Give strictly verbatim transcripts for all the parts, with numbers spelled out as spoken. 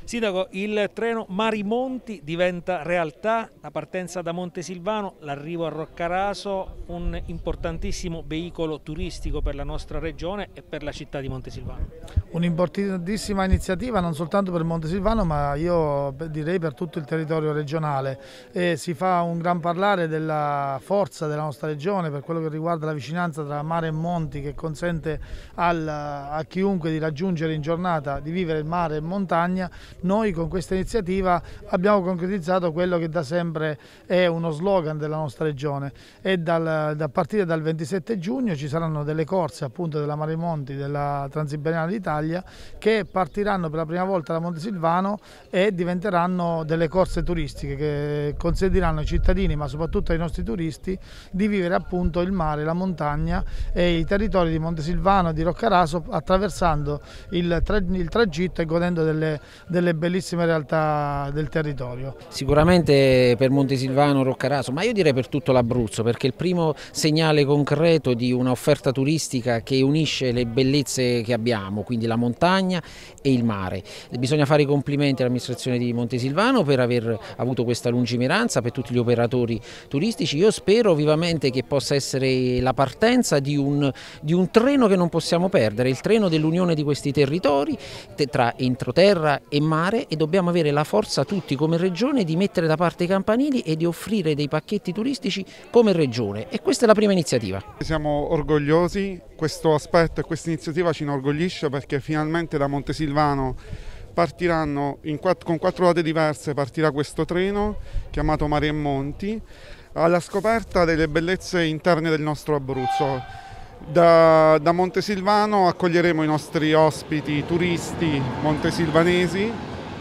Sindaco, il treno Mari-Monti diventa realtà, la partenza da Montesilvano, l'arrivo a Roccaraso, un importantissimo veicolo turistico per la nostra regione e per la città di Montesilvano. Un'importantissima iniziativa non soltanto per Montesilvano, ma io direi per tutto il territorio regionale. E si fa un gran parlare della forza della nostra regione per quello che riguarda la vicinanza tra mare e monti, che consente al, a chiunque di raggiungere in giornata, di vivere il mare e montagna. Noi con questa iniziativa abbiamo concretizzato quello che da sempre è uno slogan della nostra regione e dal, da partire dal ventisette giugno ci saranno delle corse appunto della Mare Monti, della Transiberiana d'Italia, che partiranno per la prima volta da Montesilvano e diventeranno delle corse turistiche che consentiranno ai cittadini, ma soprattutto ai nostri turisti, di vivere appunto il mare, la montagna e i territori di Montesilvano e di Roccaraso, attraversando il, tra, il tragitto e godendo delle, delle bellissime realtà del territorio. Sicuramente per Montesilvano, Roccaraso, ma io direi per tutto l'Abruzzo, perché è il primo segnale concreto di un'offerta turistica che unisce le bellezze che abbiamo, quindi la montagna e il mare. Bisogna fare i complimenti all'amministrazione di Montesilvano per aver avuto questa lungimiranza, per tutti gli operatori turistici. Io spero vivamente che possa essere la partenza di un, di un treno che non possiamo perdere, il treno dell'unione di questi territori tra entroterra e mare, e dobbiamo avere la forza tutti come regione di mettere da parte i campanili e di offrire dei pacchetti turistici come regione, e questa è la prima iniziativa. Siamo orgogliosi, questo aspetto e questa iniziativa ci inorgoglisce perché finalmente da Montesilvano partiranno in quattro, con quattro date diverse partirà questo treno chiamato Mari e Monti alla scoperta delle bellezze interne del nostro Abruzzo. Da, da Montesilvano accoglieremo i nostri ospiti turisti montesilvanesi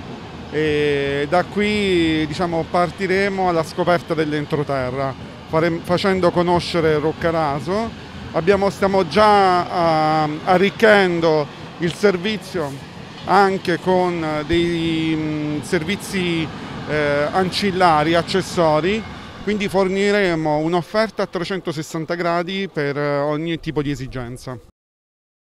e da qui diciamo, partiremo alla scoperta dell'entroterra, facendo conoscere Roccaraso. Abbiamo, stiamo già uh, arricchendo il servizio anche con dei um, servizi eh, ancillari, accessori. Quindi forniremo un'offerta a trecentosessanta gradi per ogni tipo di esigenza.